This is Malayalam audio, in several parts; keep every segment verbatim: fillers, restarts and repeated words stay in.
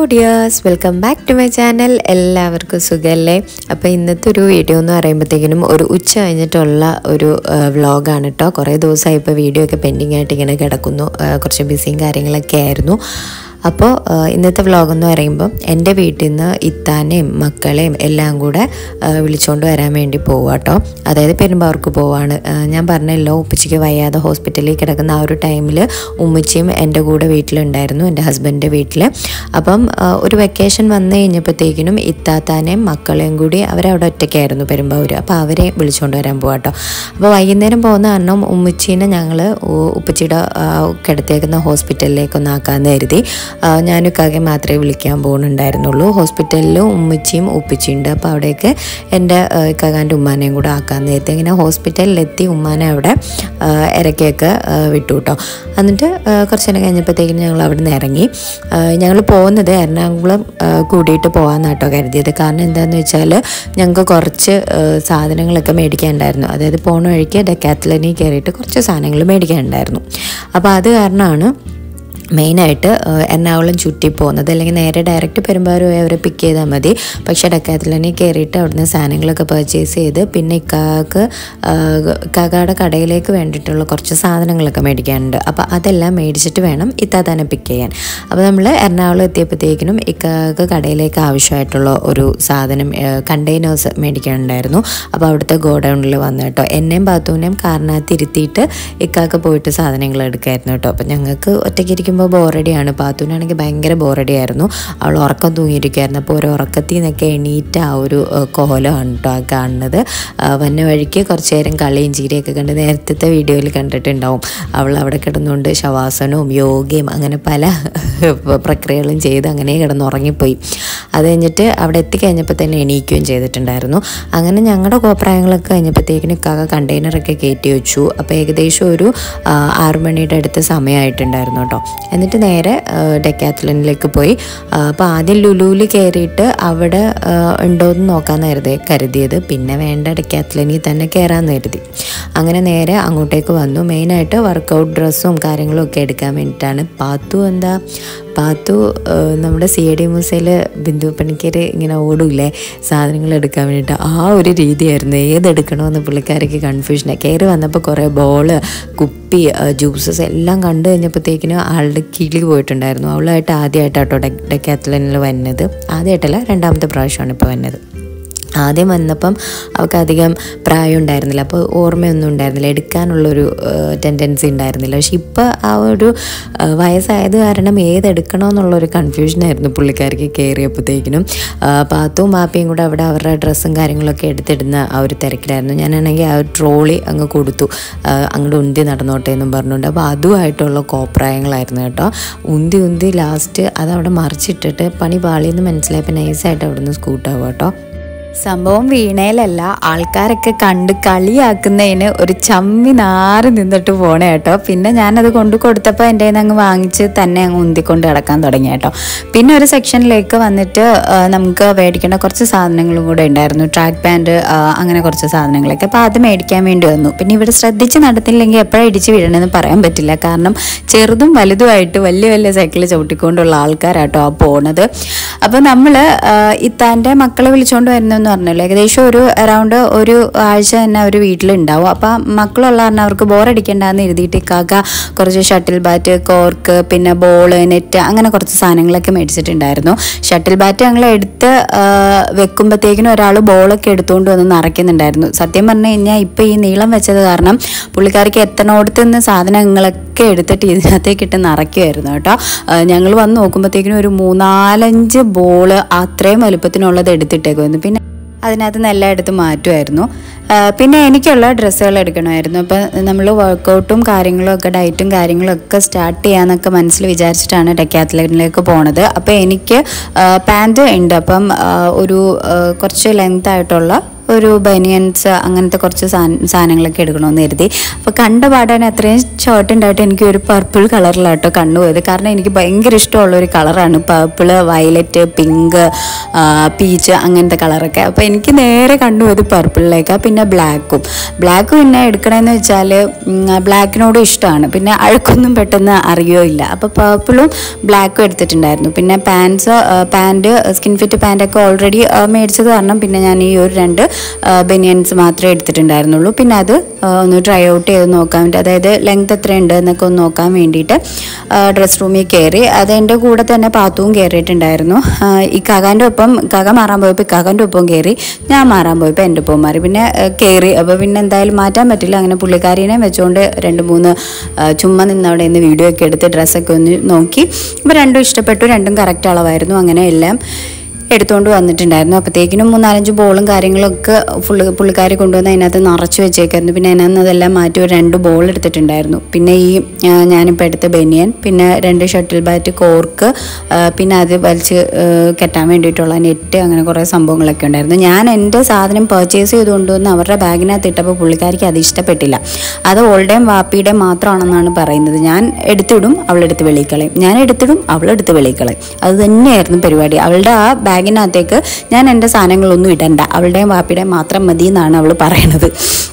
Dears, welcome back to my channel. എല്ലാവർക്കും സുഖമല്ലേ? അപ്പോൾ ഇന്നത്തെ ഒരു വീഡിയോ എന്ന് പറയുമ്പോഴത്തേക്കിനും ഒരു ഉച്ച കഴിഞ്ഞിട്ടുള്ള ഒരു വ്ളോഗാണ് കേട്ടോ. കുറേ ദിവസമായി ഇപ്പോൾ വീഡിയോ ഒക്കെ പെൻഡിങ് ആയിട്ട് ഇങ്ങനെ കിടക്കുന്നു. കുറച്ച് ബിസിയും കാര്യങ്ങളൊക്കെ ആയിരുന്നു. അപ്പോൾ ഇന്നത്തെ വ്ളോഗെന്ന് പറയുമ്പം എൻ്റെ വീട്ടിൽ നിന്ന് ഇത്താനെയും മക്കളെയും എല്ലാം കൂടെ വിളിച്ചുകൊണ്ട് വരാൻ വേണ്ടി പോവുക കേട്ടോ. അതായത് പെരുമ്പാവൂർക്ക് പോവാണ്. ഞാൻ പറഞ്ഞല്ലോ, ഉപ്പച്ചിക്ക് വയ്യാതെ ഹോസ്പിറ്റലിൽ കിടക്കുന്ന ആ ഒരു ടൈമിൽ ഉമ്മച്ചിയും എൻ്റെ കൂടെ വീട്ടിലുണ്ടായിരുന്നു, എൻ്റെ ഹസ്ബൻഡിൻ്റെ വീട്ടിൽ. അപ്പം ഒരു വെക്കേഷൻ വന്നു കഴിഞ്ഞപ്പോഴത്തേക്കിനും ഇത്താത്താനെയും മക്കളെയും കൂടി അവരവിടെ ഒറ്റയ്ക്കായിരുന്നു പെരുമ്പാവൂർ. അപ്പോൾ അവരെ വിളിച്ചുകൊണ്ട് വരാൻ പോവാം കേട്ടോ. അപ്പോൾ വൈകുന്നേരം പോകുന്ന കാരണം ഉമ്മച്ചീനെ ഞങ്ങൾ ഉപ്പച്ചിയുടെ കിടത്തേക്കുന്ന ഹോസ്പിറ്റലിലേക്കൊന്ന് ആക്കാമെന്ന് കരുതി. ഞാനും ഇക്കാകെ മാത്രമേ വിളിക്കാൻ പോകുന്നുണ്ടായിരുന്നുള്ളൂ. ഹോസ്പിറ്റലിലും ഉമ്മച്ചിയും ഉപ്പച്ചിയുണ്ട്. അപ്പോൾ അവിടേക്ക് എൻ്റെ ഇക്കാകാൻ്റെ ഉമ്മാനെയും കൂടെ ആക്കാമെന്ന് കരുതി. ഇങ്ങനെ ഹോസ്പിറ്റലിലെത്തി ഉമ്മാനെ അവിടെ ഇറക്കിയൊക്കെ വിട്ടു കേട്ടോ. എന്നിട്ട് കുറച്ച് നേരം കഴിഞ്ഞപ്പോഴത്തേക്കും ഞങ്ങൾ അവിടെ നിന്ന് ഇറങ്ങി. ഞങ്ങൾ പോകുന്നത് എറണാകുളം കൂടിയിട്ട് പോകാമെന്നാട്ടോ കരുതിയത്. കാരണം എന്താണെന്ന് വെച്ചാൽ ഞങ്ങൾക്ക് കുറച്ച് സാധനങ്ങളൊക്കെ മേടിക്കാനുണ്ടായിരുന്നു. അതായത് പോണ വഴിക്ക് ഡെക്കാത്ലനിൽ കയറിയിട്ട് കുറച്ച് സാധനങ്ങൾ മേടിക്കാനുണ്ടായിരുന്നു. അപ്പോൾ അത് കാരണമാണ് മെയിനായിട്ട് എറണാകുളം ചുറ്റി പോകുന്നത്. അല്ലെങ്കിൽ നേരെ ഡയറക്റ്റ് പെരുമ്പാവൂർ പോയി അവരെ പിക്ക് ചെയ്താൽ മതി. പക്ഷേ ഡെക്കാത്ലനിൽ കയറിയിട്ട് അവിടുന്ന് സാധനങ്ങളൊക്കെ പർച്ചേസ് ചെയ്ത് പിന്നെ ഇക്കാക്ക് ഇക്കാക്കയുടെ കടയിലേക്ക് വേണ്ടിയിട്ടുള്ള കുറച്ച് സാധനങ്ങളൊക്കെ മേടിക്കാനുണ്ട്. അപ്പോൾ അതെല്ലാം മേടിച്ചിട്ട് വേണം ഇത്താത്താനെ പിക്ക് ചെയ്യാൻ. അപ്പോൾ നമ്മൾ എറണാകുളം എത്തിയപ്പോഴത്തേക്കിനും ഇക്കാക്ക് കടയിലേക്ക് ആവശ്യമായിട്ടുള്ള ഒരു സാധനം കണ്ടെയ്നേഴ്സ് മേടിക്കാനുണ്ടായിരുന്നു. അപ്പോൾ അവിടുത്തെ ഗോഡൗണിൽ വന്നു കേട്ടോ. എന്നെയും ബാത്തുവിനെയും കാറിനകത്ത് ഇരുത്തിയിട്ട് ഇക്കാക്ക് പോയിട്ട് സാധനങ്ങൾ എടുക്കായിരുന്നു കേട്ടോ. അപ്പോൾ ഞങ്ങൾക്ക് ഒറ്റയ്ക്ക് ബോറടിയാണ്. പാത്തൂനാണെങ്കിൽ ഭയങ്കര ബോറടിയായിരുന്നു. അവൾ ഉറക്കം തൂങ്ങിയിരിക്കുമായിരുന്നു. അപ്പോൾ ഒരു ഉറക്കത്തിൽ നിന്നൊക്കെ എണീറ്റ ആ ഒരു കോലമാണ് കേട്ടോ ആ കാണുന്നത്. വന്ന വഴിക്ക് കുറച്ച് നേരം കളിയും ചീരയൊക്കെ കണ്ട് നേരത്തെ വീഡിയോയിൽ കണ്ടിട്ടുണ്ടാവും. അവൾ അവിടെ കിടന്നുകൊണ്ട് ശവാസനവും യോഗയും അങ്ങനെ പല പ്രക്രിയകളും ചെയ്ത് അങ്ങനെ കിടന്നുറങ്ങിപ്പോയി. അത് കഴിഞ്ഞിട്ട് അവിടെ എത്തിക്കഴിഞ്ഞപ്പോൾ തന്നെ എണീക്കുകയും ചെയ്തിട്ടുണ്ടായിരുന്നു. അങ്ങനെ ഞങ്ങളുടെ കോപ്രായങ്ങളൊക്കെ കഴിഞ്ഞപ്പോഴത്തേക്കിനും ഇക്കാക്ക കണ്ടെയ്നറൊക്കെ കയറ്റി വെച്ചു. അപ്പോൾ ഏകദേശം ഒരു ആറു മണിയുടെ അടുത്ത് സമയമായിട്ടുണ്ടായിരുന്നു കേട്ടോ. എന്നിട്ട് നേരെ ഡെക്കാത്ലനിലേക്ക് പോയി. അപ്പോൾ ആദ്യം ലുലുവിൽ കയറിയിട്ട് അവിടെ ഉണ്ടോയെന്ന് നോക്കാമെന്നായിരുന്നു കരുതിയത്. പിന്നെ വേണ്ട, ഡെക്കാത്ലനിൽ തന്നെ കയറാമെന്ന് കരുതി. അങ്ങനെ നേരെ അങ്ങോട്ടേക്ക് വന്നു. മെയിനായിട്ട് വർക്കൗട്ട് ഡ്രസ്സും കാര്യങ്ങളും ഒക്കെ എടുക്കാൻ വേണ്ടിയിട്ടാണ്. പാത്തു എന്താ പാത്തു നമ്മുടെ സി എ ഡി മൂസയിൽ ബിന്ദു പണിക്കർ ഇങ്ങനെ ഓടൂല്ലേ സാധനങ്ങൾ എടുക്കാൻ വേണ്ടിയിട്ട്, ആ ഒരു രീതിയായിരുന്നു. ഏതെടുക്കണമെന്ന് പുള്ളിക്കാർക്ക് കൺഫ്യൂഷനാണ്. കയറി വന്നപ്പോൾ കുറേ ബോള്, കുപ്പി, ജ്യൂസസ് എല്ലാം കണ്ടു കഴിഞ്ഞപ്പോഴത്തേക്കിനും ആളുടെ കിളി പോയിട്ടുണ്ടായിരുന്നു. അവളായിട്ട് ആദ്യമായിട്ടാട്ടോ ഡെ ഡെക്കാത്ലനിൽ വന്നത്. ആദ്യമായിട്ടല്ല, രണ്ടാമത്തെ പ്രാവശ്യമാണ് ഇപ്പോൾ വന്നത്. ആദ്യം വന്നപ്പം അവൾക്ക് അധികം പ്രായം ഉണ്ടായിരുന്നില്ല. അപ്പോൾ ഓർമ്മയൊന്നും ഉണ്ടായിരുന്നില്ല, എടുക്കാനുള്ളൊരു ടെൻഡൻസി ഉണ്ടായിരുന്നില്ല. പക്ഷെ ഇപ്പോൾ ആ ഒരു വയസ്സായത് കാരണം ഏതെടുക്കണമെന്നുള്ളൊരു കൺഫ്യൂഷനായിരുന്നു പുള്ളിക്കാർക്ക് കയറിയപ്പോഴത്തേക്കിനും. പാത്തും മാപ്പിയും കൂടെ അവിടെ അവരുടെ ഡ്രസ്സും കാര്യങ്ങളൊക്കെ എടുത്തിടുന്ന ആ ഒരു തിരക്കിലായിരുന്നു. ഞാനാണെങ്കിൽ ആ ഒരു ട്രോളി അങ്ങ് കൊടുത്തു, അങ്ങോട്ട് ഉന്തി നടന്നോട്ടെ എന്നും പറഞ്ഞുകൊണ്ട്. അപ്പോൾ അതുമായിട്ടുള്ള കോപ്രായങ്ങളായിരുന്നു കേട്ടോ. ഉന്തി ഉന്തി ലാസ്റ്റ് അതവിടെ മറിച്ചിട്ടിട്ട് പണി പാളിയെന്ന് മനസ്സിലായപ്പോൾ നൈസായിട്ട് അവിടെ നിന്ന് സ്കൂട്ടാവും കേട്ടോ. സംഭവം വീണയിലല്ല, ആൾക്കാരൊക്കെ കണ്ട് കളിയാക്കുന്നതിന് ഒരു ചമ്മി നാറി നിന്നിട്ട് പോണേ കേട്ടോ. പിന്നെ ഞാനത് കൊണ്ടു കൊടുത്തപ്പോൾ എൻ്റെ കയ്യിൽ നിന്ന് അങ്ങ് വാങ്ങിച്ച് തന്നെ അങ്ങ് ഉന്തിക്കൊണ്ട് കിടക്കാൻ തുടങ്ങി കേട്ടോ. പിന്നെ ഒരു സെക്ഷനിലേക്ക് വന്നിട്ട് നമുക്ക് മേടിക്കേണ്ട കുറച്ച് സാധനങ്ങളും കൂടെ ഉണ്ടായിരുന്നു. ട്രാക്ക് പാൻറ്, അങ്ങനെ കുറച്ച് സാധനങ്ങളൊക്കെ. അപ്പോൾ അത് മേടിക്കാൻ വേണ്ടി വന്നു. പിന്നെ ഇവിടെ ശ്രദ്ധിച്ച് നടത്തില്ലെങ്കിൽ എപ്പോഴാണ് ഇടിച്ച് വീഴണമെന്ന് പറയാൻ പറ്റില്ല. കാരണം ചെറുതും വലുതുമായിട്ട് വലിയ വലിയ സൈക്കിൾ ചവിട്ടിക്കൊണ്ടുള്ള ആൾക്കാരാട്ടോ ആ പോണത്. അപ്പോൾ നമ്മൾ ഇത്താൻ്റെ മക്കളെ വിളിച്ചുകൊണ്ട് വരുന്ന പറഞ്ഞല്ലോ, ഏകദേശം ഒരു അറൗണ്ട് ഒരു ആഴ്ച തന്നെ അവർ വീട്ടിലുണ്ടാവും. അപ്പം മക്കളുള്ള കാരണം അവർക്ക് ബോറടിക്കേണ്ടെന്ന് എഴുതിയിട്ട് ഇക്കാക്ക കുറച്ച് ഷട്ടിൽ ബാറ്റ്, കോർക്ക്, പിന്നെ ബോള്, നെറ്റ്, അങ്ങനെ കുറച്ച് സാധനങ്ങളൊക്കെ മേടിച്ചിട്ടുണ്ടായിരുന്നു. ഷട്ടിൽ ബാറ്റ് ഞങ്ങൾ എടുത്ത് വെക്കുമ്പോഴത്തേക്കിനും ഒരാൾ ബോളൊക്കെ എടുത്തുകൊണ്ട് വന്ന് നിറയ്ക്കുന്നുണ്ടായിരുന്നു. സത്യം പറഞ്ഞു കഴിഞ്ഞാൽ ഇപ്പം ഈ നീളം വെച്ചത് കാരണം പുള്ളിക്കാർക്ക് എത്തനോടത്ത് നിന്ന് സാധനങ്ങളൊക്കെ എടുത്തിട്ട് ഇതിനകത്തേക്ക് ഇട്ട് നിറയ്ക്കുമായിരുന്നു കേട്ടോ. ഞങ്ങൾ വന്ന് നോക്കുമ്പോഴത്തേക്കിനും ഒരു മൂന്നാലഞ്ച് ബോള് അത്രയും വലുപ്പത്തിനുള്ളത് എടുത്തിട്ടേക്കുമായിരുന്നു. പിന്നെ അതിനകത്ത് നിന്ന് എല്ലാം എടുത്ത് മാറ്റുമായിരുന്നു. പിന്നെ എനിക്കുള്ള ഡ്രസ്സുകൾ എടുക്കണമായിരുന്നു. അപ്പോൾ നമ്മൾ വർക്കൗട്ടും കാര്യങ്ങളും ഒക്കെ ഡയറ്റും കാര്യങ്ങളും ഒക്കെ സ്റ്റാർട്ട് ചെയ്യാമെന്നൊക്കെ മനസ്സിൽ വിചാരിച്ചിട്ടാണ് ഡെക്കാത്ലനിലേക്ക് പോണത്. അപ്പോൾ എനിക്ക് പാൻറ് ഉണ്ട്. അപ്പം ഒരു കുറച്ച് ലെങ്ത് ആയിട്ടുള്ള ഒരു ബനിയൻസ് അങ്ങനത്തെ കുറച്ച് സാധനങ്ങളൊക്കെ എടുക്കണമെന്ന് കരുതി. അപ്പോൾ കണ്ട പാടാൻ അത്രയും ഷോർട്ട് ഉണ്ടായിട്ട് എനിക്ക് ഒരു പർപ്പിൾ കളറിലാട്ടോ കണ്ണു പോയത്. കാരണം എനിക്ക് ഭയങ്കര ഇഷ്ടമുള്ള ഒരു കളറാണ് പർപ്പിള്, വയലറ്റ്, പിങ്ക്, പീച്ച് അങ്ങനത്തെ കളറൊക്കെ. അപ്പോൾ എനിക്ക് നേരെ കണ്ടുപോയത് പർപ്പിളിലേക്കാണ്. പിന്നെ ബ്ലാക്കും ബ്ലാക്ക് പിന്നെ എടുക്കണമെന്ന് വെച്ചാൽ ബ്ലാക്കിനോടും ഇഷ്ടമാണ്, പിന്നെ അഴുക്കൊന്നും പെട്ടെന്ന് അറിയോ ഇല്ല. അപ്പോൾ പർപ്പിളും ബ്ലാക്കും എടുത്തിട്ടുണ്ടായിരുന്നു. പിന്നെ പാൻസ് പാൻറ് സ്കിൻ ഫിറ്റ് പാൻറ്റൊക്കെ ഓൾറെഡി മേടിച്ചത് കാരണം പിന്നെ ഞാൻ ഈ ഒരു രണ്ട് ബനിയൻസ് മാത്രമേ എടുത്തിട്ടുണ്ടായിരുന്നുള്ളൂ. പിന്നെ അത് ഒന്ന് ട്രൈ ഔട്ട് ചെയ്ത് നോക്കാൻ വേണ്ടി, അതായത് ലെങ്ത് എത്രയുണ്ട് എന്നൊക്കെ ഒന്ന് നോക്കാൻ വേണ്ടിയിട്ട് ഡ്രസ് റൂമിൽ കയറി. അതെൻ്റെ കൂടെ തന്നെ പാത്തുവും കയറിയിട്ടുണ്ടായിരുന്നു. ഈ കാക്കാൻ്റെ ഒപ്പം കാക്ക മാറാൻ പോയപ്പോൾ കാക്കാൻ്റെ ഒപ്പം കയറി, ഞാൻ മാറാൻ പോയപ്പോൾ എൻ്റെ ഒപ്പം മാറി. പിന്നെ കയറി. അപ്പോൾ പിന്നെ എന്തായാലും മാറ്റാൻ പറ്റില്ല. അങ്ങനെ പുള്ളിക്കാരിനെ വെച്ചുകൊണ്ട് രണ്ട് മൂന്ന് ചുമ്മാ നിന്ന് അവിടെ നിന്ന് വീഡിയോ ഒക്കെ എടുത്ത് ഡ്രസ്സൊക്കെ ഒന്ന് നോക്കി. അപ്പോൾ രണ്ടും ഇഷ്ടപ്പെട്ടു, രണ്ടും കറക്റ്റ് അളവായിരുന്നു. അങ്ങനെ എല്ലാം എടുത്തുകൊണ്ട് വന്നിട്ടുണ്ടായിരുന്നു. അപ്പോഴത്തേക്കിനും മൂന്നാലഞ്ച് ബോളും കാര്യങ്ങളൊക്കെ ഫുള്ള് പുള്ളിക്കാരി കൊണ്ടുവന്ന് അതിനകത്ത് നിറച്ച് വെച്ചേക്കായിരുന്നു. പിന്നെ അതിനകത്ത് അതെല്ലാം മാറ്റി ഒരു രണ്ട് ബോൾ എടുത്തിട്ടുണ്ടായിരുന്നു. പിന്നെ ഈ ഞാനിപ്പോൾ എടുത്ത ബനിയൻ, പിന്നെ രണ്ട് ഷട്ടിൽ ബാറ്റ്, കോർക്ക്, പിന്നെ അത് വലിച്ച് കെട്ടാൻ വേണ്ടിയിട്ടുള്ള നെറ്റ്, അങ്ങനെ കുറേ സംഭവങ്ങളൊക്കെ ഉണ്ടായിരുന്നു. ഞാൻ എൻ്റെ സാധനം പർച്ചേസ് ചെയ്ത് കൊണ്ടുവന്ന് അവരുടെ ബാഗിനകത്ത് ഇട്ടപ്പോൾ പുള്ളിക്കാരിക്ക് അത് ഇഷ്ടപ്പെട്ടില്ല. അത് ഓളുടെയും വാപ്പിയുടെയും മാത്രമാണെന്നാണ് പറയുന്നത്. ഞാൻ എടുത്തിടും, അവളെടുത്ത് വെളിക്കളയും, ഞാൻ എടുത്തിടും, അവളെടുത്ത് വെളിക്കളയും. അത് തന്നെയായിരുന്നു പരിപാടി. അവളുടെ ആ ബാഗിനകത്തേക്ക് ഞാൻ എൻ്റെ സാധനങ്ങളൊന്നും ഇടണ്ട, അവളുടെയും വാപ്പിയുടെയും മാത്രം മതി എന്നാണ് അവൾ പറയണത്.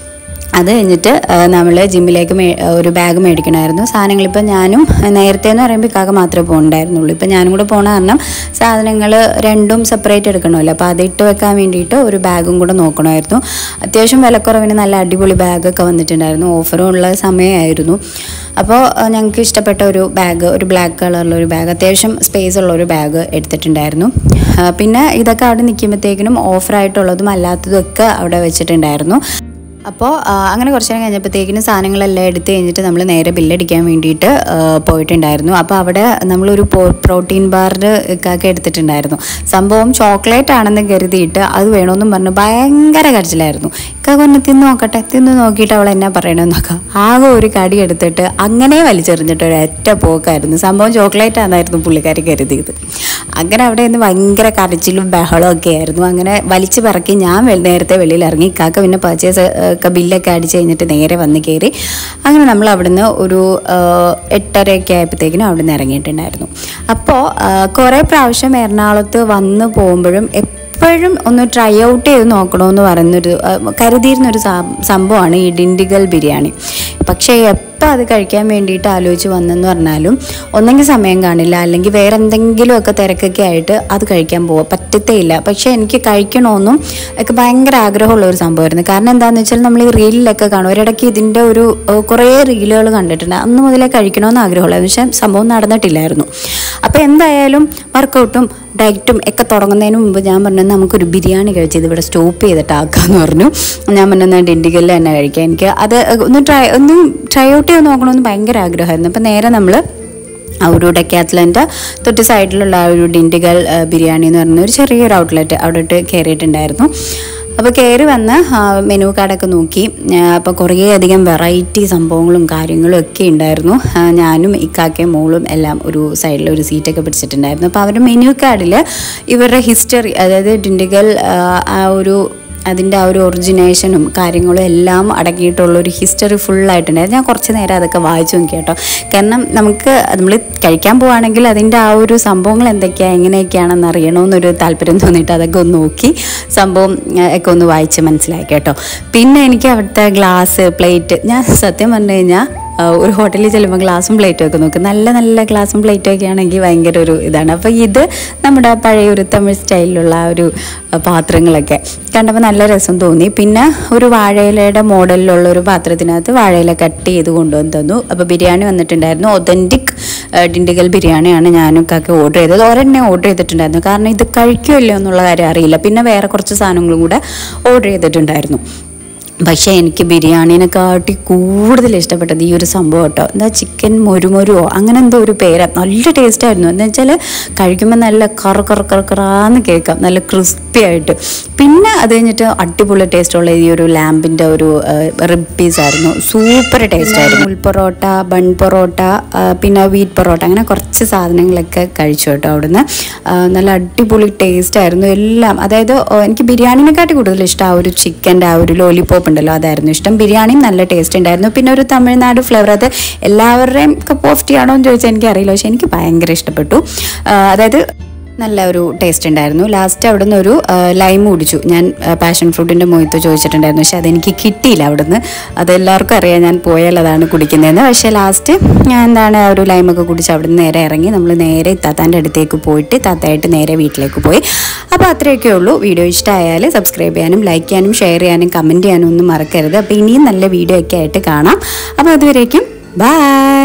അത് കഴിഞ്ഞിട്ട് നമ്മൾ ജിമ്മിലേക്ക് മേ ഒരു ബാഗ് മേടിക്കണമായിരുന്നു. സാധനങ്ങളിപ്പോൾ ഞാനും നേരത്തെ എന്ന് പറയുമ്പോൾ ഇക്കാക്ക മാത്രമേ പോകണ്ടായിരുന്നുള്ളൂ. ഇപ്പം ഞാനും കൂടെ പോകണ കാരണം സാധനങ്ങൾ രണ്ടും സെപ്പറേറ്റ് എടുക്കണമല്ലോ. അപ്പോൾ അതിട്ട് വെക്കാൻ വേണ്ടിയിട്ട് ഒരു ബാഗും കൂടെ നോക്കണമായിരുന്നു. അത്യാവശ്യം വിലക്കുറവിന് നല്ല അടിപൊളി ബാഗൊക്കെ വന്നിട്ടുണ്ടായിരുന്നു. ഓഫറും ഉള്ള സമയമായിരുന്നു. അപ്പോൾ ഞങ്ങൾക്ക് ഇഷ്ടപ്പെട്ട ഒരു ബാഗ്, ഒരു ബ്ലാക്ക് കളറിലുള്ള ഒരു ബാഗ്, അത്യാവശ്യം സ്പേസ് ഉള്ള ഒരു ബാഗ് എടുത്തിട്ടുണ്ടായിരുന്നു. പിന്നെ ഇതൊക്കെ അവിടെ നിൽക്കുമ്പോഴത്തേക്കിനും ഓഫറായിട്ടുള്ളതും അല്ലാത്തതും ഒക്കെ അവിടെ വെച്ചിട്ടുണ്ടായിരുന്നു. അപ്പോൾ അങ്ങനെ കുറച്ച് നേരം കഴിഞ്ഞപ്പോഴത്തേക്കിനും സാധനങ്ങളെല്ലാം എടുത്ത് കഴിഞ്ഞിട്ട് നമ്മൾ നേരെ ബില്ലടിക്കാൻ വേണ്ടിയിട്ട് പോയിട്ടുണ്ടായിരുന്നു. അപ്പോൾ അവിടെ നമ്മളൊരു പ്രോട്ടീൻ ബാറിൻ്റെ ഒക്കെ എടുത്തിട്ടുണ്ടായിരുന്നു. സംഭവം ചോക്ലേറ്റ് ആണെന്ന് കരുതിയിട്ട് അത് വേണമെന്നും പറഞ്ഞു ഭയങ്കര കരച്ചിലായിരുന്നു. ഇക്ക പറഞ്ഞ് തിന്ന് നോക്കട്ടെ, തിന്ന് നോക്കിയിട്ട് അവൾ എന്നാ പറയണമെന്ന് നോക്കാം. ആകെ ഒരു കടി എടുത്തിട്ട് അങ്ങനെ വലിച്ചെറിഞ്ഞിട്ട് ഒരു ഒറ്റ പോക്കായിരുന്നു. സംഭവം ചോക്ലേറ്റ് ആണെന്നായിരുന്നു പുള്ളിക്കാരി കരുതിയത്. അങ്ങനെ അവിടെ നിന്ന് ഭയങ്കര കരച്ചിലും ബഹളവും ഒക്കെ ആയിരുന്നു. അങ്ങനെ വലിച്ചു പിറക്കി ഞാൻ നേരത്തെ വെളിയിൽ ഇറങ്ങി. ഇക്കാക്ക പിന്നെ പർച്ചേസ് ഒക്കെ ബില്ലൊക്കെ അടിച്ച് കഴിഞ്ഞിട്ട് നേരെ വന്ന് കയറി. അങ്ങനെ നമ്മൾ അവിടുന്ന് ഒരു എട്ടരയൊക്കെ ആയപ്പോഴത്തേക്കിനും അവിടെ നിന്ന് ഇറങ്ങിയിട്ടുണ്ടായിരുന്നു. അപ്പോൾ കുറേ പ്രാവശ്യം എറണാകുളത്ത് വന്ന് പോകുമ്പോഴും എപ്പോഴും ഒന്ന് ട്രൈ ഔട്ട് ചെയ്ത് നോക്കണമെന്ന് പറയുന്നൊരു കരുതിയിരുന്നൊരു സംഭവമാണ് ഈ ഡിണ്ടിഗൽ ബിരിയാണി. പക്ഷേ എപ്പോൾ അത് കഴിക്കാൻ വേണ്ടിയിട്ട് ആലോചിച്ച് വന്നെന്ന് പറഞ്ഞാലും ഒന്നെങ്കിൽ സമയം കാണില്ല, അല്ലെങ്കിൽ വേറെ എന്തെങ്കിലുമൊക്കെ തിരക്കൊക്കെ ആയിട്ട് അത് കഴിക്കാൻ പോവാം പറ്റത്തേ ഇല്ല. പക്ഷേ എനിക്ക് കഴിക്കണമെന്നും ഒക്കെ ഭയങ്കര ആഗ്രഹമുള്ള ഒരു സംഭവമായിരുന്നു. കാരണം എന്താണെന്ന് വെച്ചാൽ നമ്മൾ ഈ റീലിലൊക്കെ കാണും. ഒരിടയ്ക്ക് ഇതിൻ്റെ ഒരു കുറേ റീലുകൾ കണ്ടിട്ടുണ്ട്. അന്ന് മുതലേ കഴിക്കണമെന്ന് ആഗ്രഹമുള്ളായിരുന്നു. പക്ഷേ സംഭവം നടന്നിട്ടില്ലായിരുന്നു. അപ്പോൾ എന്തായാലും വർക്കൗട്ടും ഡയറ്റും ഒക്കെ തുടങ്ങുന്നതിന് മുമ്പ് ഞാൻ പറഞ്ഞു നമുക്കൊരു ബിരിയാണി കഴിച്ച് ഇതിവിടെ സ്റ്റോപ്പ് ചെയ്തിട്ട് ആക്കാമെന്ന് പറഞ്ഞു. ഞാൻ പറഞ്ഞു ഡിണ്ടിഗലിൽ തന്നെ കഴിക്കാം. എനിക്ക് അത് ഒന്ന് ട്രൈ ഒന്ന് ട്രൈ ഔട്ട് ചെയ്ത് നോക്കണമെന്ന് ഭയങ്കര ആഗ്രഹമായിരുന്നു. അപ്പം നേരെ നമ്മൾ ആ ഒരു ഡെക്കാത്ലൻ്റെ തൊട്ട് സൈഡിലുള്ള ആ ഒരു ഡിണ്ടിഗൽ ബിരിയാണി എന്ന് പറയുന്ന ഒരു ചെറിയൊരു ഔട്ട്ലെറ്റ് അവിടോട്ട് കയറിയിട്ടുണ്ടായിരുന്നു. അപ്പോൾ കയറി വന്ന് മെനു കാർഡൊക്കെ നോക്കി. അപ്പോൾ കുറേ അധികം വെറൈറ്റി സംഭവങ്ങളും കാര്യങ്ങളും ഒക്കെ ഉണ്ടായിരുന്നു. ഞാനും ഇക്കാക്കയും മോളും എല്ലാം ഒരു സൈഡിൽ ഒരു സീറ്റൊക്കെ പിടിച്ചിട്ടുണ്ടായിരുന്നു. അപ്പോൾ അവരുടെ മെനു കാർഡിൽ ഇവരുടെ ഹിസ്റ്ററി, അതായത് ഡിണ്ടിഗൽ ആ ഒരു അതിൻ്റെ ആ ഒരു ഒറിജിനേഷനും കാര്യങ്ങളും എല്ലാം അടങ്ങിയിട്ടുള്ളൊരു ഹിസ്റ്ററി ഫുള്ളായിട്ടുണ്ടായിരുന്നു. ഞാൻ കുറച്ച് നേരം അതൊക്കെ വായിച്ചു നോക്കി കേട്ടോ. കാരണം നമുക്ക് നമ്മൾ കഴിക്കാൻ പോവുകയാണെങ്കിൽ അതിൻ്റെ ആ ഒരു സംഭവങ്ങൾ എന്തൊക്കെയാണ് എങ്ങനെയൊക്കെയാണെന്ന് അറിയണമെന്നൊരു താല്പര്യം തോന്നിയിട്ട് അതൊക്കെ ഒന്ന് നോക്കി സംഭവം ഒക്കെ ഒന്ന് വായിച്ച് മനസ്സിലാക്കി കേട്ടോ. പിന്നെ എനിക്ക് അവിടുത്തെ ഗ്ലാസ്, പ്ലേറ്റ്, ഞാൻ സത്യം പറഞ്ഞു കഴിഞ്ഞാൽ ഒരു ഹോട്ടലിൽ ചെല്ലുമ്പോൾ ഗ്ലാസും പ്ലേറ്റും ഒക്കെ നോക്കും. നല്ല നല്ല ഗ്ലാസും പ്ലേറ്റും ഒക്കെ ആണെങ്കിൽ ഭയങ്കര ഒരു ഇതാണ്. അപ്പോൾ ഇത് നമ്മുടെ പഴയ ഒരു തമിഴ് സ്റ്റൈലിലുള്ള ആ ഒരു പാത്രങ്ങളൊക്കെ കണ്ടപ്പോൾ നല്ല രസം തോന്നി. പിന്നെ ഒരു വാഴയിലയുടെ മോഡലിലുള്ള ഒരു പാത്രത്തിനകത്ത് വാഴയില കട്ട് ചെയ്ത് കൊണ്ടുവന്ന് തന്നു. അപ്പോൾ ബിരിയാണി വന്നിട്ടുണ്ടായിരുന്നു. ഒതൻറ്റിക് ഡിണ്ടിഗൽ ബിരിയാണിയാണ് ഞാനൊക്കെ ഓർഡർ ചെയ്തത്. ഒരെണ്ണേ ഓർഡർ ചെയ്തിട്ടുണ്ടായിരുന്നു. കാരണം ഇത് കഴിക്കുമല്ലോ എന്നുള്ള കാര്യം അറിയില്ല. പിന്നെ വേറെ കുറച്ച് സാധനങ്ങളും കൂടെ ഓർഡർ ചെയ്തിട്ടുണ്ടായിരുന്നു. പക്ഷേ എനിക്ക് ബിരിയാണീനെക്കാട്ടി കൂടുതൽ ഇഷ്ടപ്പെട്ടത് ഈ ഒരു സംഭവം കേട്ടോ. എന്താ ചിക്കൻ മൊരുമൊരുവോ അങ്ങനെ എന്തോ ഒരു പേര്. നല്ല ടേസ്റ്റ് ആയിരുന്നു. എന്ന് വെച്ചാൽ കഴിക്കുമ്പോൾ നല്ല കറ കറ കറക്കറാന്ന് കേൾക്കാം, നല്ല ക്രിസ്പി ആയിട്ട്. പിന്നെ അത് കഴിഞ്ഞിട്ട് അടിപൊളി ടേസ്റ്റുള്ള ഈ ഒരു ലാമ്പിൻ്റെ ഒരു റിബ് പീസ് ആയിരുന്നു. സൂപ്പർ ടേസ്റ്റ് ആയിരുന്നു. ഉൾ പൊറോട്ട, ബൺ പൊറോട്ട, പിന്നെ വീറ്റ് പൊറോട്ട, അങ്ങനെ കുറച്ച് സാധനങ്ങളൊക്കെ കഴിച്ചു കേട്ടോ അവിടുന്ന്. നല്ല അടിപൊളി ടേസ്റ്റ് ആയിരുന്നു എല്ലാം. അതായത് എനിക്ക് ബിരിയാണിനെക്കാട്ടി കൂടുതൽ ഇഷ്ടം ആ ഒരു ചിക്കൻ്റെ ആ ഒരു ലോലിപോപ്പ് ഉണ്ടല്ലോ, അതായിരുന്നു ഇഷ്ടം. ബിരിയാണിയും നല്ല ടേസ്റ്റ് ഉണ്ടായിരുന്നു. പിന്നെ ഒരു തമിഴ്നാട് ഫ്ലേവർ, അത് എല്ലാവരുടെയും കപ്പ് ഓഫ് ടീ ആണോ എന്ന് ചോദിച്ചാൽ എനിക്കറിയില്ല, പക്ഷെ എനിക്ക് ഭയങ്കര ഇഷ്ടപ്പെട്ടു. അതായത് നല്ല ഒരു ടേസ്റ്റ് ഉണ്ടായിരുന്നു. ലാസ്റ്റ് അവിടെ നിന്ന് ഒരു ലൈം കുടിച്ചു ഞാൻ. പാഷൻ ഫ്രൂട്ടിൻ്റെ മൊയ്ത്തോ ചോദിച്ചിട്ടുണ്ടായിരുന്നു, പക്ഷെ അതെനിക്ക് കിട്ടിയില്ല അവിടെ നിന്ന്. അതെല്ലാവർക്കും അറിയാം ഞാൻ പോയാൽ അതാണ് കുടിക്കുന്നതെന്ന്. പക്ഷേ ലാസ്റ്റ് ഞാൻ എന്താണ് ആ ഒരു ലൈമൊക്കെ കുടിച്ച് അവിടെ നിന്ന് നേരെ ഇറങ്ങി നമ്മൾ നേരെ താത്താൻ്റെ അടുത്തേക്ക് പോയിട്ട് താത്തയായിട്ട് നേരെ വീട്ടിലേക്ക് പോയി. അപ്പോൾ അത്രയൊക്കെ ഉള്ളൂ. വീഡിയോ ഇഷ്ടമായാൽ സബ്സ്ക്രൈബ് ചെയ്യാനും ലൈക്ക് ചെയ്യാനും ഷെയർ ചെയ്യാനും കമൻറ്റ് ചെയ്യാനും ഒന്നും മറക്കരുത്. അപ്പോൾ ഇനിയും നല്ല വീഡിയോ ഒക്കെ ആയിട്ട് കാണാം. അപ്പോൾ അതുവരേക്കും ബൈ.